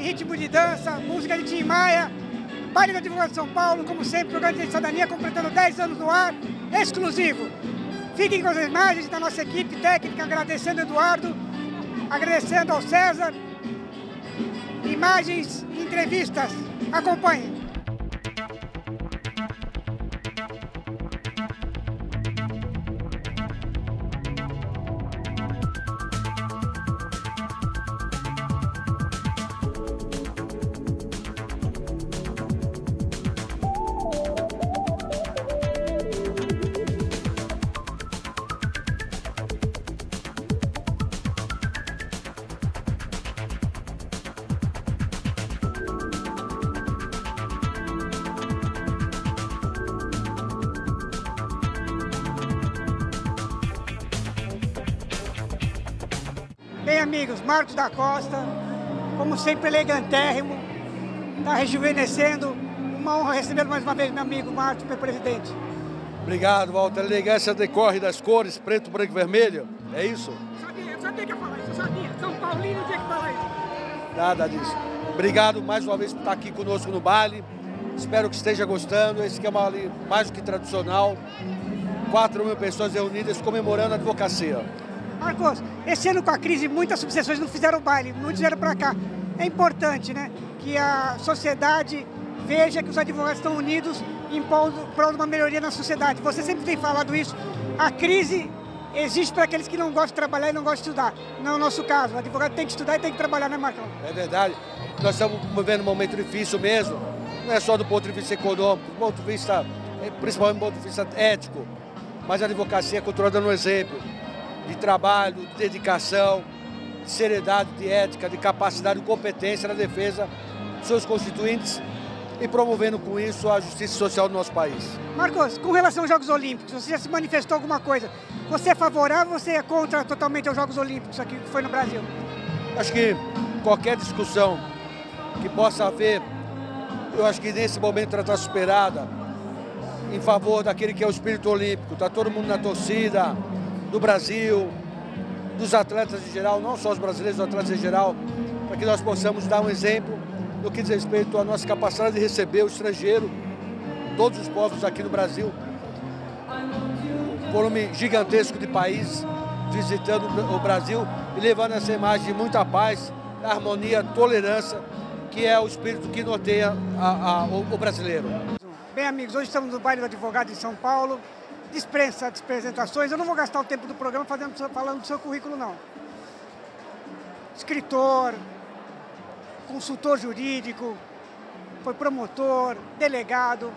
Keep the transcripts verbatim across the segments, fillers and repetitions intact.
ritmo de dança, música de Tim Maia, baile do Advogado de São Paulo, como sempre, programa de cidadania completando dez anos no ar, exclusivo. Fiquem com as imagens da nossa equipe técnica, agradecendo ao Eduardo, agradecendo ao César. Imagens, entrevistas, acompanhem. Bem, amigos, Marcos da Costa, como sempre elegantérrimo, está rejuvenescendo. Uma honra receber mais uma vez meu amigo Marcos, meu presidente. Obrigado, Walter. A elegância decorre das cores preto, branco e vermelho, é isso? Sabia, eu sabia que ia falar isso, eu sabia. São Paulino tinha que falar isso. Nada disso. Obrigado mais uma vez por estar aqui conosco no baile. Espero que esteja gostando. Esse aqui é um baile mais do que tradicional. quatro mil pessoas reunidas comemorando a advocacia. Marcos, esse ano com a crise, muitas subseções não fizeram baile, muitos vieram para cá. É importante, né, que a sociedade veja que os advogados estão unidos em prol de uma melhoria na sociedade. Você sempre tem falado isso. A crise existe para aqueles que não gostam de trabalhar e não gostam de estudar. Não é o nosso caso. O advogado tem que estudar e tem que trabalhar, né, Marcão? É verdade. Nós estamos vivendo um momento difícil mesmo. Não é só do ponto de vista econômico, do ponto de vista, principalmente do ponto de vista ético. Mas a advocacia continua dando um exemplo de trabalho, de dedicação, de seriedade, de ética, de capacidade e competência na defesa dos seus constituintes e promovendo com isso a justiça social do nosso país. Marcos, com relação aos Jogos Olímpicos, você já se manifestou alguma coisa? Você é favorável ou você é contra totalmente aos Jogos Olímpicos aqui que foi no Brasil? Acho que qualquer discussão que possa haver, eu acho que nesse momento ela está superada em favor daquele que é o espírito olímpico. Está todo mundo na torcida do Brasil, dos atletas em geral, não só os brasileiros, os atletas em geral, para que nós possamos dar um exemplo no que diz respeito à nossa capacidade de receber o estrangeiro, todos os povos aqui no Brasil, volume gigantesco de países visitando o Brasil e levando essa imagem de muita paz, harmonia, tolerância, que é o espírito que norteia a, a, o, o brasileiro. Bem, amigos, hoje estamos no baile do Advogado de São Paulo. Dispensa de apresentações, eu não vou gastar o tempo do programa fazendo, falando do seu currículo, não. Escritor, consultor jurídico, foi promotor, delegado.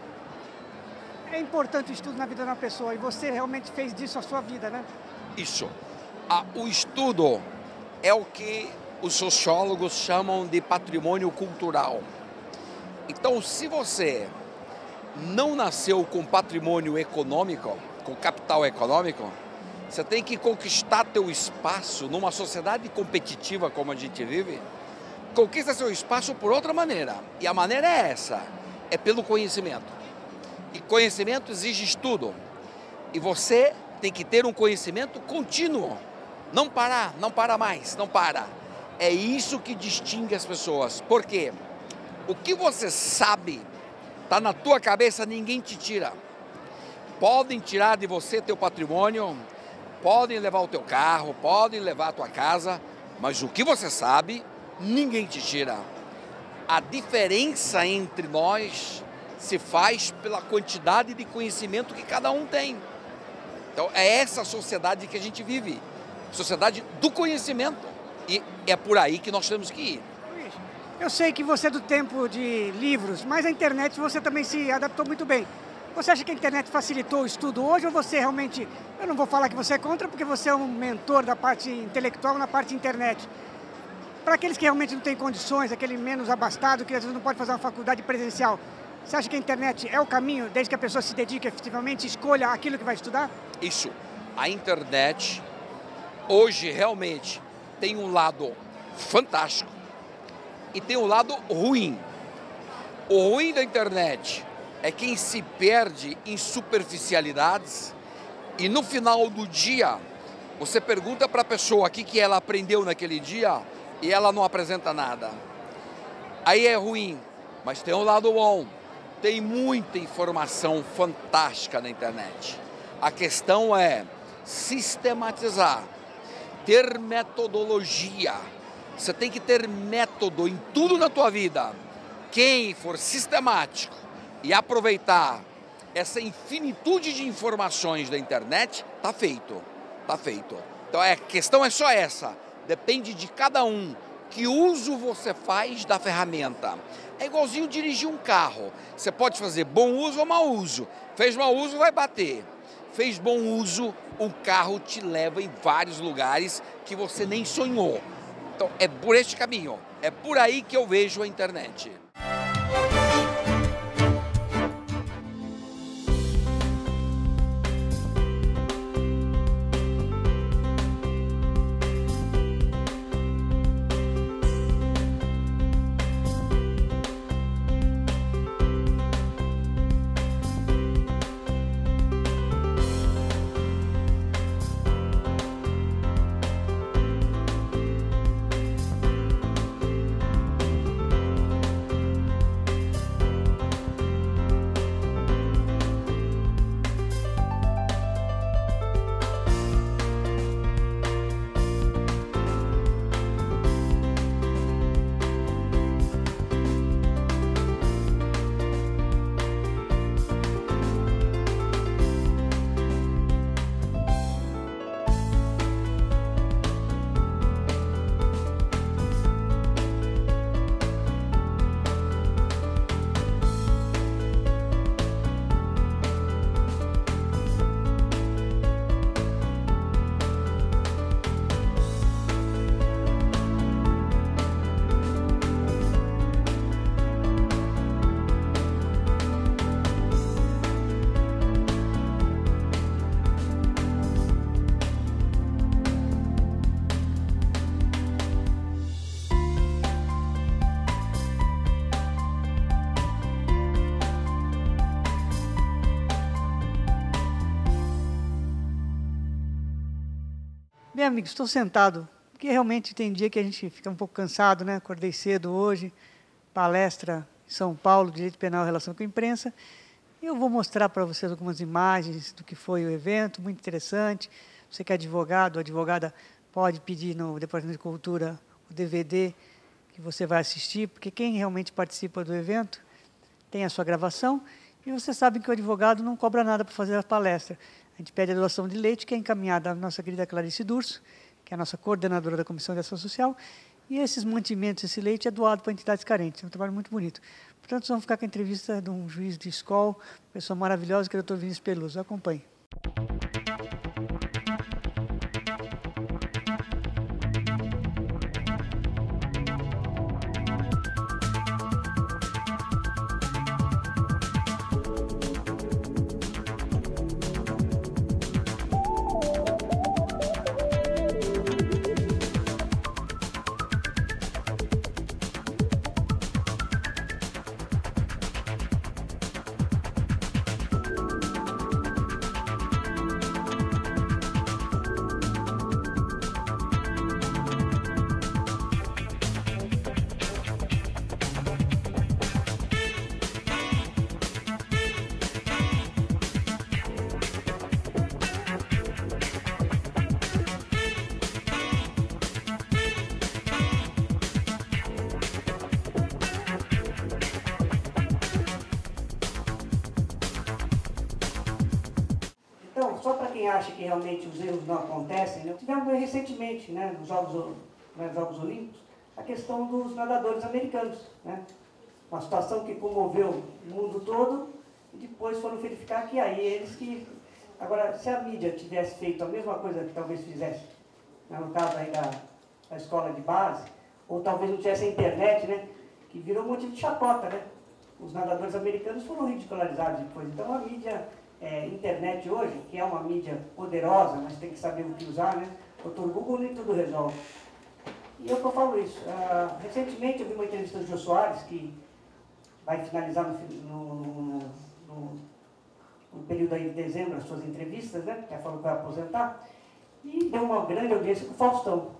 É importante o estudo na vida de uma pessoa e você realmente fez disso a sua vida, né? Isso. Ah, o estudo é o que os sociólogos chamam de patrimônio cultural. Então, se você não nasceu com patrimônio econômico, com capital econômico, você tem que conquistar teu espaço numa sociedade competitiva como a gente vive. Conquista seu espaço por outra maneira. E a maneira é essa, é pelo conhecimento. E conhecimento exige estudo. E você tem que ter um conhecimento contínuo. Não parar, não para mais, não para. É isso que distingue as pessoas. Por quê? O que você sabe está na tua cabeça, ninguém te tira. Podem tirar de você teu patrimônio, podem levar o teu carro, podem levar a tua casa, mas o que você sabe, ninguém te tira. A diferença entre nós se faz pela quantidade de conhecimento que cada um tem. Então é essa sociedade que a gente vive, sociedade do conhecimento. E é por aí que nós temos que ir. Eu sei que você é do tempo de livros, mas a internet você também se adaptou muito bem. Você acha que a internet facilitou o estudo hoje ou você realmente... Eu não vou falar que você é contra, porque você é um mentor da parte intelectual na parte internet. Para aqueles que realmente não têm condições, aquele menos abastado, que às vezes não pode fazer uma faculdade presencial, você acha que a internet é o caminho, desde que a pessoa se dedique efetivamente e escolha aquilo que vai estudar? Isso. A internet, hoje, realmente, tem um lado fantástico e tem um lado ruim. O ruim da internet é quem se perde em superficialidades e no final do dia você pergunta para a pessoa o que, que ela aprendeu naquele dia e ela não apresenta nada. Aí é ruim, mas tem um lado bom. Tem muita informação fantástica na internet. A questão é sistematizar, ter metodologia. Você tem que ter método em tudo na tua vida. Quem for sistemático e aproveitar essa infinitude de informações da internet, tá feito, tá feito. Então a questão é só essa, depende de cada um. Que uso você faz da ferramenta? É igualzinho dirigir um carro. Você pode fazer bom uso ou mau uso. Fez mau uso, vai bater. Fez bom uso, o carro te leva em vários lugares que você nem sonhou. Então é por este caminho, é por aí que eu vejo a internet. Bem, amigos, estou sentado, porque realmente tem dia que a gente fica um pouco cansado, né? Acordei cedo hoje, palestra em São Paulo, Direito Penal e Relação com a Imprensa. E eu vou mostrar para vocês algumas imagens do que foi o evento, muito interessante. Você que é advogado, advogada, pode pedir no Departamento de Cultura o D V D que você vai assistir, porque quem realmente participa do evento tem a sua gravação. E você sabe que o advogado não cobra nada para fazer a palestra. A gente pede a doação de leite, que é encaminhada à nossa querida Clarice Durso, que é a nossa coordenadora da Comissão de Ação Social, e esses mantimentos, esse leite é doado para entidades carentes. É um trabalho muito bonito. Portanto, vamos ficar com a entrevista de um juiz de escola, pessoa maravilhosa, que é o doutor Vinícius Peluso. Acompanhe. Então, só para quem acha que realmente os erros não acontecem, né? Tivemos recentemente, né, nos Jogos, nos Jogos Olímpicos, a questão dos nadadores americanos, né? Uma situação que comoveu o mundo todo e depois foram verificar que aí eles que... Agora, se a mídia tivesse feito a mesma coisa que talvez fizesse, né, no caso aí da, da escola de base, ou talvez não tivesse a internet, né, que virou motivo de chacota, né? Os nadadores americanos foram ridicularizados depois. Então, a mídia... É, internet hoje, que é uma mídia poderosa, mas tem que saber o que usar, né? Doutor Google nem tudo resolve. E eu que eu falo isso. Uh, recentemente eu vi uma entrevista do Jô Soares, que vai finalizar no, no, no, no, no período aí de dezembro as suas entrevistas, né? Já falou que vai aposentar. E deu uma grande audiência com o Faustão.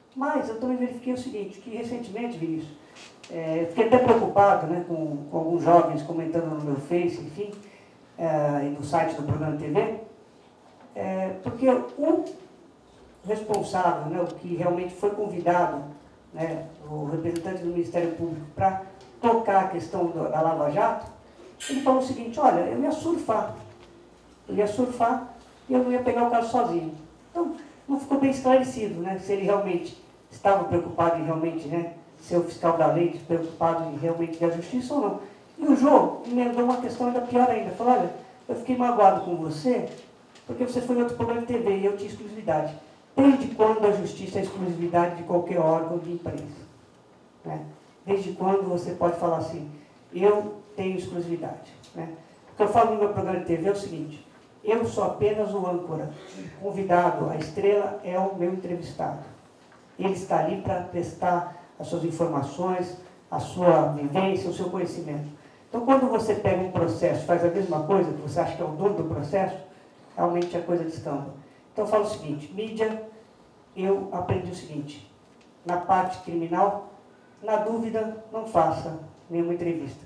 Mas eu também verifiquei o seguinte, que recentemente, Vinícius, é, eu fiquei até preocupado, né, com, com alguns jovens comentando no meu Face, enfim, é, e no site do programa T V, é, porque o responsável, né, o que realmente foi convidado, né, o representante do Ministério Público para tocar a questão do, da Lava Jato, ele falou o seguinte, olha, eu ia surfar, eu ia surfar e eu não ia pegar o caso sozinho. Então, não ficou bem esclarecido, né, se ele realmente estava preocupado em realmente, né, ser o fiscal da lei, preocupado em realmente ter a justiça ou não. E o Jô emendou uma questão ainda pior ainda, falou, olha, eu fiquei magoado com você, porque você foi em outro programa de T V e eu tinha exclusividade. Desde quando a justiça é exclusividade de qualquer órgão de imprensa? Né? Desde quando você pode falar assim, eu tenho exclusividade? Né? O que eu falo no meu programa de T V é o seguinte, eu sou apenas o âncora, o convidado, a estrela é o meu entrevistado. Ele está ali para prestar as suas informações, a sua vivência, o seu conhecimento. Então, quando você pega um processo e faz a mesma coisa, que você acha que é o dono do processo, realmente a coisa descamba. Então, eu falo o seguinte, mídia, eu aprendi o seguinte, na parte criminal, na dúvida, não faça nenhuma entrevista.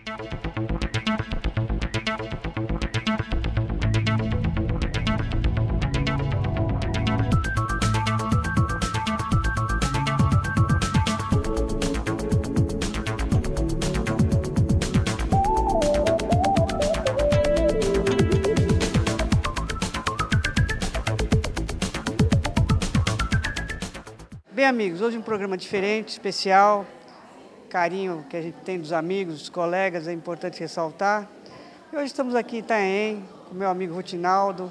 Bem, amigos, hoje um programa diferente, especial, carinho que a gente tem dos amigos, dos colegas, é importante ressaltar. E hoje estamos aqui em Itanhaém, com meu amigo Rutinaldo,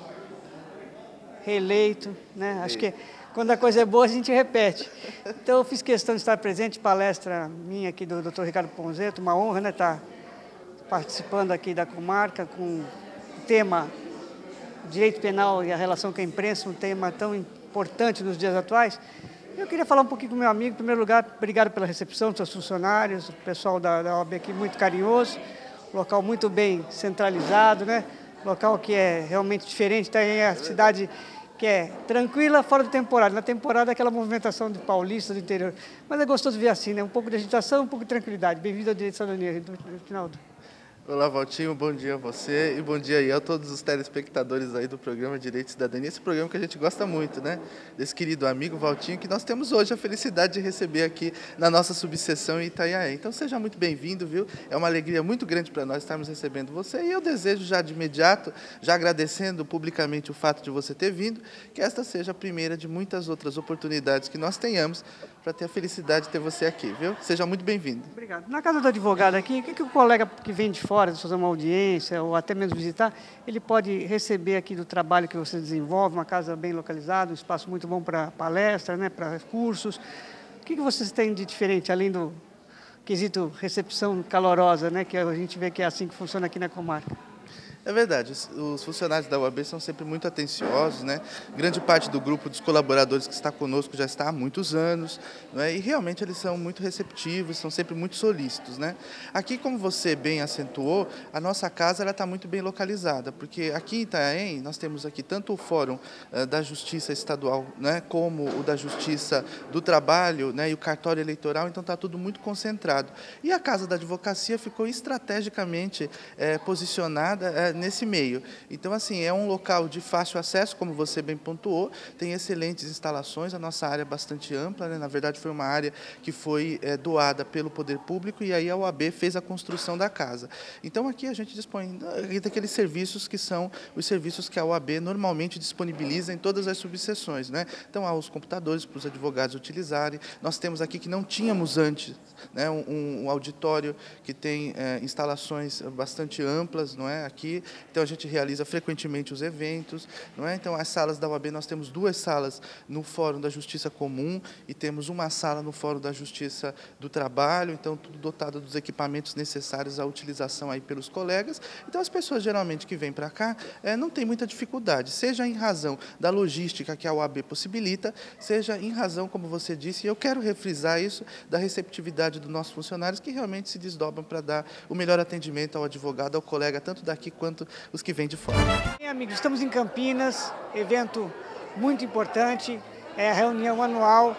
reeleito, né? Acho que quando a coisa é boa, a gente repete. Então, eu fiz questão de estar presente, palestra minha aqui do doutor Ricardo Ponzeto, uma honra, né, estar participando aqui da comarca com o tema direito penal e a relação com a imprensa, um tema tão importante nos dias atuais. Eu queria falar um pouquinho com o meu amigo. Em primeiro lugar, obrigado pela recepção dos seus funcionários, o pessoal da, da O A B aqui muito carinhoso, local muito bem centralizado, né? Local que é realmente diferente, tem a cidade que é tranquila fora da temporada. Na temporada é aquela movimentação de paulistas do interior. Mas é gostoso ver assim, né? Um pouco de agitação, um pouco de tranquilidade. Bem-vindo ao Direito de Cidadania, Rutinaldo. Olá, Valtinho, bom dia a você e bom dia aí a todos os telespectadores aí do programa Direito e Cidadania, esse programa que a gente gosta muito, né? Desse querido amigo Valtinho, que nós temos hoje a felicidade de receber aqui na nossa subseção em Itanhaém. Então seja muito bem-vindo, viu? É uma alegria muito grande para nós estarmos recebendo você e eu desejo já de imediato, já agradecendo publicamente o fato de você ter vindo, que esta seja a primeira de muitas outras oportunidades que nós tenhamos para ter a felicidade de ter você aqui, viu? Seja muito bem-vindo. Obrigado. Na casa do advogado aqui, o que, que o colega que vem de fora, de fazer uma audiência ou até mesmo visitar, ele pode receber aqui do trabalho que você desenvolve, uma casa bem localizada, um espaço muito bom para palestra, né, para cursos. O que, que vocês têm de diferente, além do quesito recepção calorosa, né, que a gente vê que é assim que funciona aqui na comarca? É verdade, os funcionários da O A B são sempre muito atenciosos, né? Grande parte do grupo dos colaboradores que está conosco já está há muitos anos, né? E realmente eles são muito receptivos, são sempre muito solícitos, né? Aqui, como você bem acentuou, a nossa casa está muito bem localizada, porque aqui em Itanhaém nós temos aqui tanto o Fórum uh, da Justiça Estadual, né, como o da Justiça do Trabalho, né, e o cartório eleitoral, então está tudo muito concentrado. E a Casa da Advocacia ficou estrategicamente eh, posicionada eh, nesse meio. Então, assim, é um local de fácil acesso, como você bem pontuou, tem excelentes instalações, a nossa área é bastante ampla, né? Na verdade foi uma área que foi é, doada pelo poder público e aí a O A B fez a construção da casa. Então, aqui a gente dispõe daqueles serviços que são os serviços que a O A B normalmente disponibiliza em todas as subseções, né? Então, há os computadores para os advogados utilizarem, nós temos aqui que não tínhamos antes, né, um, um auditório que tem é, instalações bastante amplas, não é, aqui. Então, a gente realiza frequentemente os eventos, não é? Então, as salas da O A B, nós temos duas salas no Fórum da Justiça Comum e temos uma sala no Fórum da Justiça do Trabalho, então, tudo dotado dos equipamentos necessários à utilização aí pelos colegas. Então, as pessoas, geralmente, que vêm para cá, é, não tem muita dificuldade, seja em razão da logística que a O A B possibilita, seja em razão, como você disse, e eu quero refrisar isso, da receptividade dos nossos funcionários, que realmente se desdobram para dar o melhor atendimento ao advogado, ao colega, tanto daqui quanto os que vêm de fora. Bem, amigos, estamos em Campinas, evento muito importante, é a reunião anual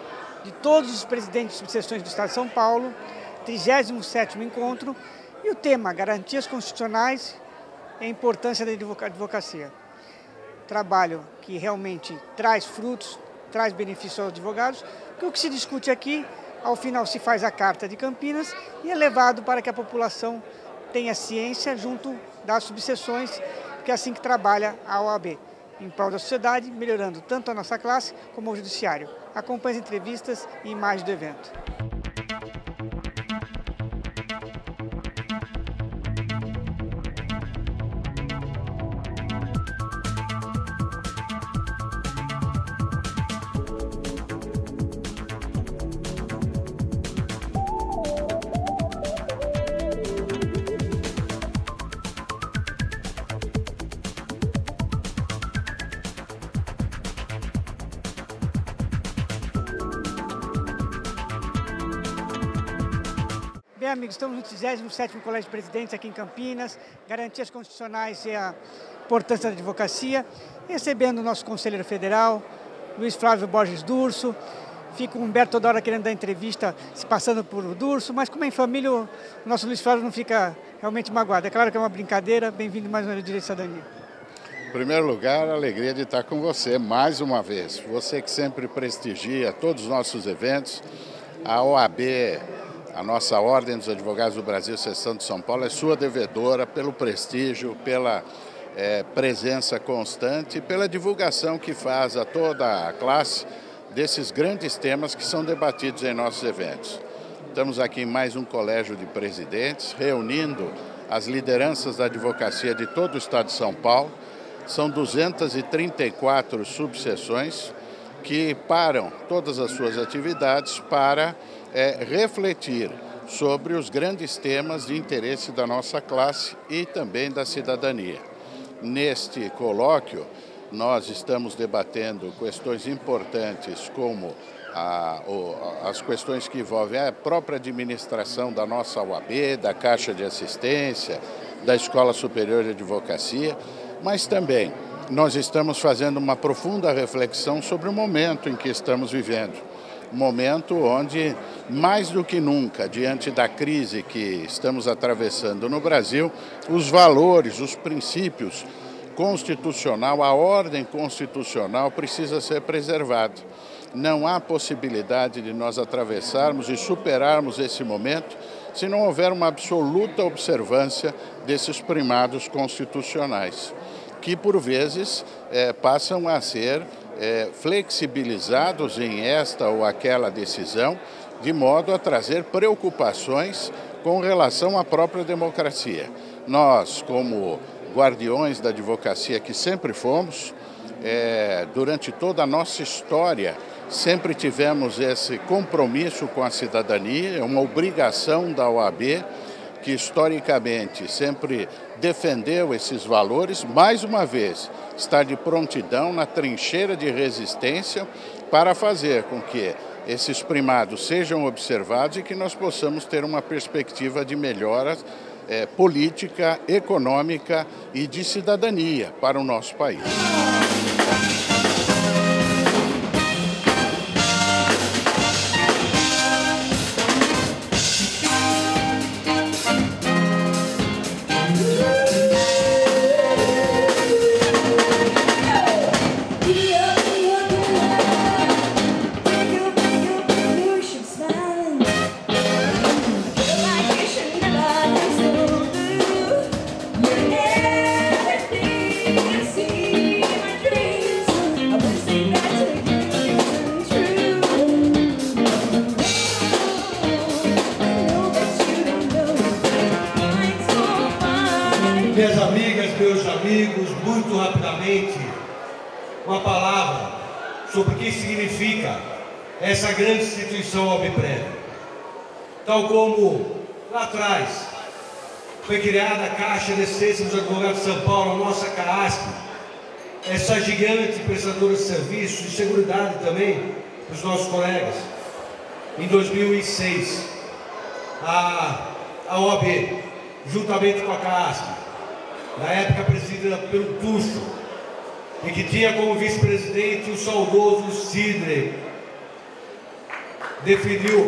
de todos os presidentes de subseções do Estado de São Paulo, trigésimo sétimo encontro, e o tema Garantias Constitucionais e a Importância da Advocacia. Trabalho que realmente traz frutos, traz benefícios aos advogados, que o que se discute aqui, ao final se faz a Carta de Campinas e é levado para que a população tenha ciência junto das subseções, que é assim que trabalha a O A B, em prol da sociedade, melhorando tanto a nossa classe como o judiciário. Acompanhe as entrevistas e imagens do evento. Bem, amigos, estamos no trigésimo sétimo Colégio de Presidentes aqui em Campinas, Garantias Constitucionais e a Importância da Advocacia, recebendo o nosso conselheiro federal, Luiz Flávio Borges Durso. Fica o Humberto toda hora querendo dar entrevista, se passando por Durso, mas como é em família, o nosso Luiz Flávio não fica realmente magoado. É claro que é uma brincadeira. Bem-vindo mais uma vez ao Direito de Cidadania. Em primeiro lugar, a alegria de estar com você mais uma vez. Você que sempre prestigia todos os nossos eventos, a O A B, a nossa Ordem dos Advogados do Brasil, Seção de São Paulo, é sua devedora pelo prestígio, pela é, presença constante e pela divulgação que faz a toda a classe desses grandes temas que são debatidos em nossos eventos. Estamos aqui em mais um colégio de presidentes, reunindo as lideranças da advocacia de todo o estado de São Paulo. São duzentas e trinta e quatro subseções que param todas as suas atividades para É, refletir sobre os grandes temas de interesse da nossa classe e também da cidadania. Neste colóquio, nós estamos debatendo questões importantes como a, o, as questões que envolvem a própria administração da nossa O A B, da Caixa de Assistência, da Escola Superior de Advocacia, mas também nós estamos fazendo uma profunda reflexão sobre o momento em que estamos vivendo. Momento onde, mais do que nunca, diante da crise que estamos atravessando no Brasil, os valores, os princípios constitucional, a ordem constitucional precisa ser preservada. Não há possibilidade de nós atravessarmos e superarmos esse momento se não houver uma absoluta observância desses primados constitucionais, que por vezes é, passam a ser É, flexibilizados em esta ou aquela decisão, de modo a trazer preocupações com relação à própria democracia. Nós, como guardiões da advocacia que sempre fomos, é, durante toda a nossa história, sempre tivemos esse compromisso com a cidadania, é uma obrigação da O A B, que historicamente sempre defendeu esses valores, mais uma vez está de prontidão na trincheira de resistência para fazer com que esses primados sejam observados e que nós possamos ter uma perspectiva de melhora é, política, econômica e de cidadania para o nosso país. Minhas amigas, meus amigos, muito rapidamente, uma palavra sobre o que significa essa grande instituição Albiprev. Tal como lá atrás foi criada a Caixa de Assistência dos Advogados de São Paulo, a nossa CAASP, essa gigante prestadora de serviços e seguridade também para os nossos colegas. Em dois mil e seis, a, a O A B, juntamente com a CAASP, na época presidida pelo Tuxo, e que tinha como vice-presidente o saudoso Sidney, definiu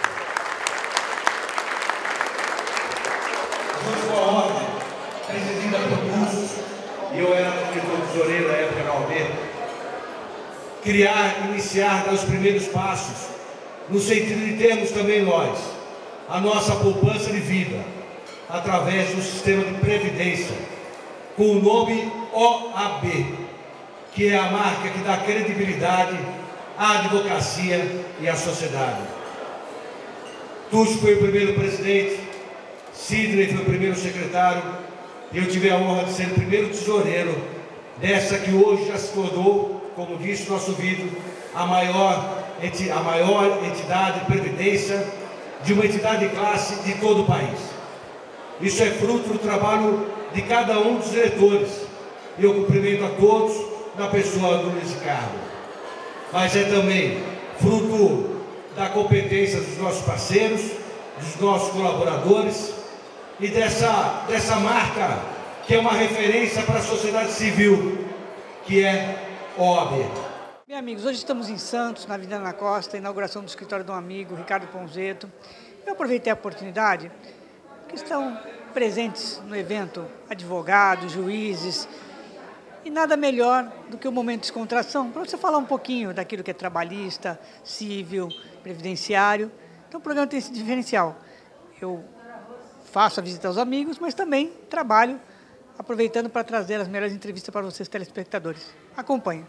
a ordem, presidida por Lúcio, e eu era diretor tesoureiro na época na O A B, criar, iniciar, dar os primeiros passos, no sentido de termos também nós a nossa poupança de vida, através do sistema de previdência, com o nome O A B, que é a marca que dá credibilidade à advocacia e à sociedade. Túcio foi o primeiro presidente, Sidney foi o primeiro secretário, e eu tive a honra de ser o primeiro tesoureiro dessa que hoje já se tornou, como disse o nosso vídeo, a maior, a maior entidade de previdência de uma entidade de classe de todo o país. Isso é fruto do trabalho de cada um dos diretores. Eu cumprimento a todos na pessoa do Luiz Ricardo. Mas é também fruto da competência dos nossos parceiros, dos nossos colaboradores e dessa, dessa marca que é uma referência para a sociedade civil, que é O A B. Bem, amigos, hoje estamos em Santos, na Avenida Ana Costa, inauguração do escritório de um amigo, Ricardo Ponzeto. Eu aproveitei a oportunidade, que estão presentes no evento advogados, juízes, e nada melhor do que o momento de descontração, para você falar um pouquinho daquilo que é trabalhista, civil, previdenciário. Então o programa tem esse diferencial. Eu faço a visita aos amigos, mas também trabalho aproveitando para trazer as melhores entrevistas para vocês, telespectadores. Acompanhe.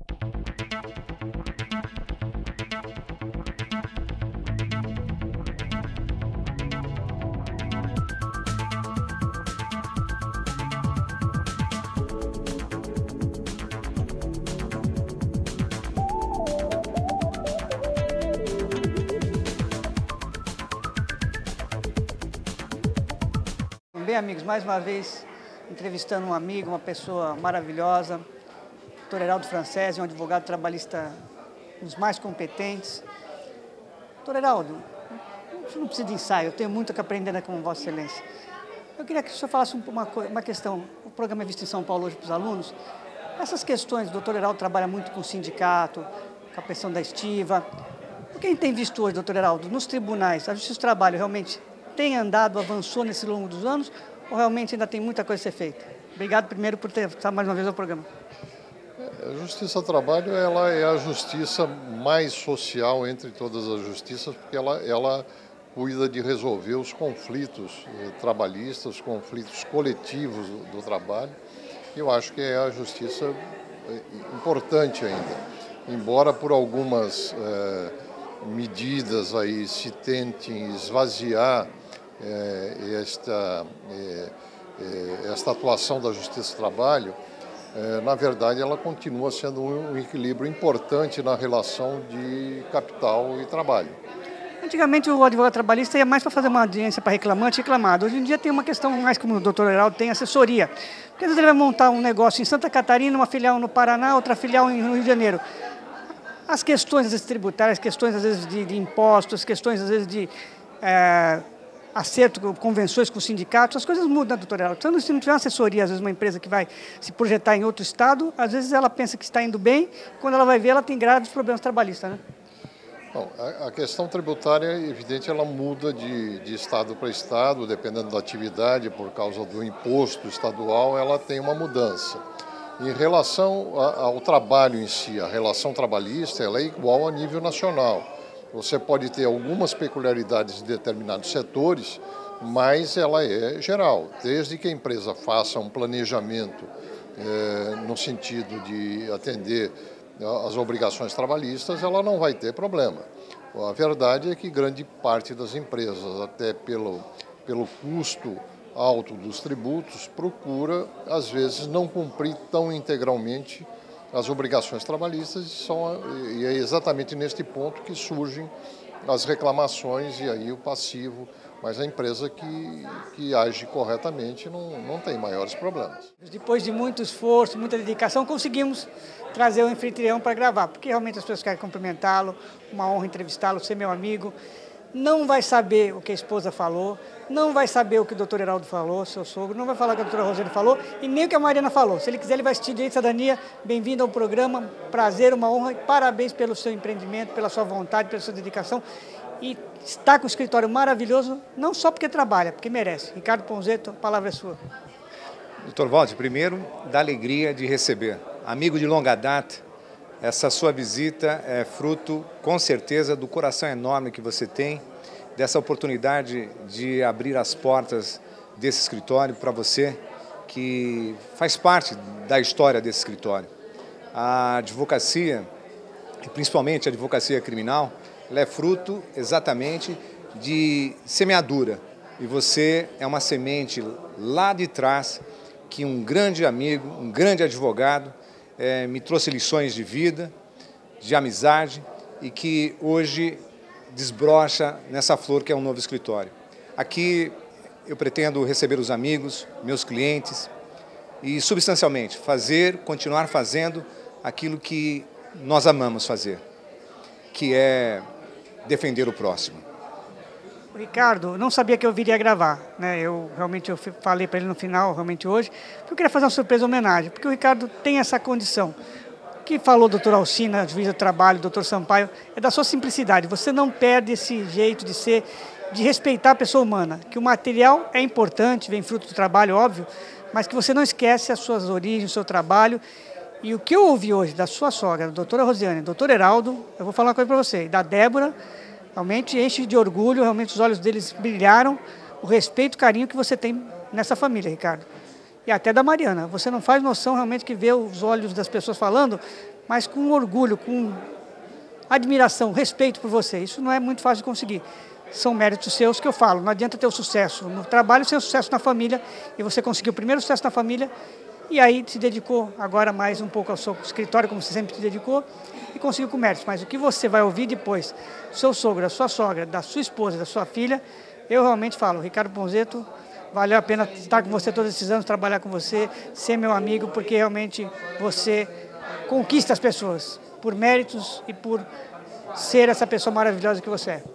Bem, amigos, mais uma vez entrevistando um amigo, uma pessoa maravilhosa, doutor Heraldo Francesi, um advogado trabalhista um dos mais competentes. doutor Heraldo, não precisa de ensaio, eu tenho muito que aprender com Vossa Excelência. Eu queria que o senhor falasse uma, uma questão, o programa é visto em São Paulo hoje para os alunos, essas questões, o doutor Heraldo trabalha muito com o sindicato, com a questão da estiva. O que a gente tem visto hoje, doutor Heraldo, nos tribunais, a Justiça do Trabalho realmente tem andado, avançou nesse longo dos anos, ou realmente ainda tem muita coisa a ser feita? Obrigado primeiro por ter estado mais uma vez ao programa. A Justiça do Trabalho ela é a justiça mais social entre todas as justiças, porque ela, ela cuida de resolver os conflitos eh, trabalhistas, os conflitos coletivos do, do trabalho. Eu acho que é a justiça importante ainda, embora por algumas eh, medidas aí se tentem esvaziar eh, esta, eh, esta atuação da Justiça do Trabalho. É, na verdade, ela continua sendo um equilíbrio importante na relação de capital e trabalho. Antigamente, o advogado trabalhista ia mais para fazer uma audiência para reclamante e reclamado. Hoje em dia tem uma questão mais como o doutor Heraldo tem, assessoria. Porque às vezes ele vai montar um negócio em Santa Catarina, uma filial no Paraná, outra filial no Rio de Janeiro. As questões, às vezes, tributárias, questões, às vezes, de, de impostos, questões, às vezes, de... É, acerto com convenções com os sindicatos, as coisas mudam, né, doutor Heraldo? Então, se não tiver uma assessoria, às vezes uma empresa que vai se projetar em outro estado, às vezes ela pensa que está indo bem, quando ela vai ver, ela tem graves problemas trabalhistas, né? Bom, a, a questão tributária, é evidente, ela muda de, de estado para estado, dependendo da atividade, por causa do imposto estadual, ela tem uma mudança. Em relação a, ao trabalho em si, a relação trabalhista, ela é igual a nível nacional. Você pode ter algumas peculiaridades de determinados setores, mas ela é geral. Desde que a empresa faça um planejamento eh, no sentido de atender as obrigações trabalhistas, ela não vai ter problema. A verdade é que grande parte das empresas, até pelo, pelo custo alto dos tributos, procura, às vezes, não cumprir tão integralmente as obrigações trabalhistas, são, e é exatamente neste ponto que surgem as reclamações e aí o passivo, mas a empresa que, que age corretamente não, não tem maiores problemas. Depois de muito esforço, muita dedicação, conseguimos trazer o anfitrião para gravar, porque realmente as pessoas querem cumprimentá-lo, uma honra entrevistá-lo, ser meu amigo. não vai saber o que a esposa falou, não vai saber o que o doutor Heraldo falou, seu sogro, não vai falar o que a doutora Rosiane falou e nem o que a Mariana falou. Se ele quiser, ele vai assistir Direito e Cidadania. Bem-vindo ao programa, prazer, uma honra e parabéns pelo seu empreendimento, pela sua vontade, pela sua dedicação. E está com um escritório maravilhoso, não só porque trabalha, porque merece. Ricardo Ponzetto, a palavra é sua. doutor Walter, primeiro, da alegria de receber. Amigo de longa data, essa sua visita é fruto, com certeza, do coração enorme que você tem, dessa oportunidade de abrir as portas desse escritório para você, que faz parte da história desse escritório. A advocacia, e principalmente a advocacia criminal, ela é fruto exatamente de semeadura. E você é uma semente lá de trás que um grande amigo, um grande advogado, é, me trouxe lições de vida, de amizade e que hoje desbrocha nessa flor que é um novo escritório. Aqui eu pretendo receber os amigos, meus clientes e, substancialmente, fazer, continuar fazendo aquilo que nós amamos fazer, que é defender o próximo. Ricardo, não sabia que eu viria gravar, né? Eu realmente eu falei para ele no final, realmente hoje, porque eu queria fazer uma surpresa homenagem, porque o Ricardo tem essa condição. O que falou o doutor Alcina, juiz do trabalho, o doutor Sampaio, é da sua simplicidade. Você não perde esse jeito de ser, de respeitar a pessoa humana, que o material é importante, vem fruto do trabalho, óbvio, mas que você não esquece as suas origens, o seu trabalho. E o que eu ouvi hoje da sua sogra, da doutora Rosiane, do doutor Heraldo, eu vou falar uma coisa para você, e da Débora, realmente enche de orgulho, realmente os olhos deles brilharam, o respeito e o carinho que você tem nessa família, Ricardo. E até da Mariana. Você não faz noção realmente que vê os olhos das pessoas falando, mas com orgulho, com admiração, respeito por você. Isso não é muito fácil de conseguir. São méritos seus que eu falo. Não adianta ter o sucesso no trabalho sem o sucesso na família. E você conseguiu o primeiro sucesso na família e aí se dedicou agora mais um pouco ao seu escritório, como você sempre se dedicou, e conseguiu com méritos. Mas o que você vai ouvir depois, do seu sogro, da sua sogra, da sua esposa, da sua filha, eu realmente falo, Ricardo Ponzetto, valeu a pena estar com você todos esses anos, trabalhar com você, ser meu amigo, porque realmente você conquista as pessoas, por méritos e por ser essa pessoa maravilhosa que você é.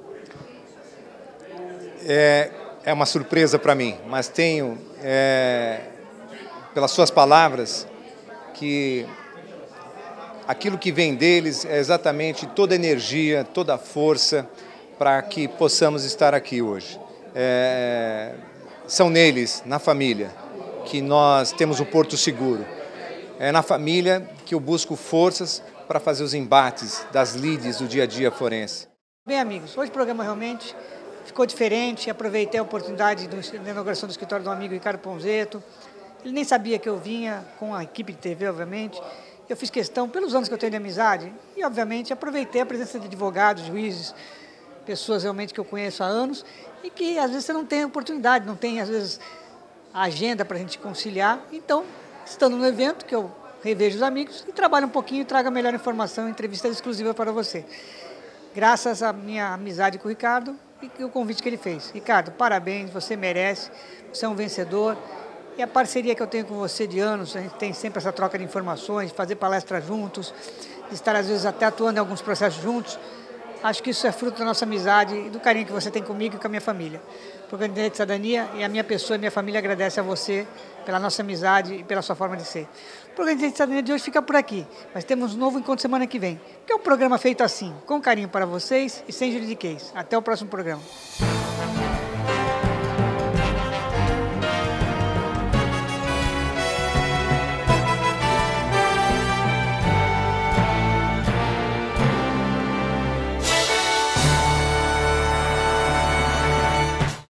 É, é uma surpresa para mim, mas tenho, é, pelas suas palavras, que aquilo que vem deles é exatamente toda a energia, toda a força para que possamos estar aqui hoje. É, são neles, na família, que nós temos o porto seguro. É na família que eu busco forças para fazer os embates das lides do dia a dia forense. Bem, amigos, hoje o programa realmente ficou diferente. Aproveitei a oportunidade da inauguração do escritório do amigo Ricardo Ponzetto. Ele nem sabia que eu vinha com a equipe de T V, obviamente. Eu fiz questão, pelos anos que eu tenho de amizade, e, obviamente, aproveitei a presença de advogados, juízes, pessoas realmente que eu conheço há anos e que, às vezes, você não tem oportunidade, não tem, às vezes, a agenda para a gente conciliar. Então, estando no evento, que eu revejo os amigos e trabalho um pouquinho e trago a melhor informação, entrevista exclusiva para você. Graças à minha amizade com o Ricardo e o convite que ele fez. Ricardo, parabéns, você merece, você é um vencedor. E a parceria que eu tenho com você de anos, a gente tem sempre essa troca de informações, fazer palestras juntos, de estar às vezes até atuando em alguns processos juntos. Acho que isso é fruto da nossa amizade e do carinho que você tem comigo e com a minha família. O Programa de Direito e Cidadania e a minha pessoa e a minha família agradece a você pela nossa amizade e pela sua forma de ser. O Programa de Direito e Cidadania de hoje fica por aqui, mas temos um novo encontro semana que vem, que é um programa feito assim, com carinho para vocês e sem juridiquês. Até o próximo programa.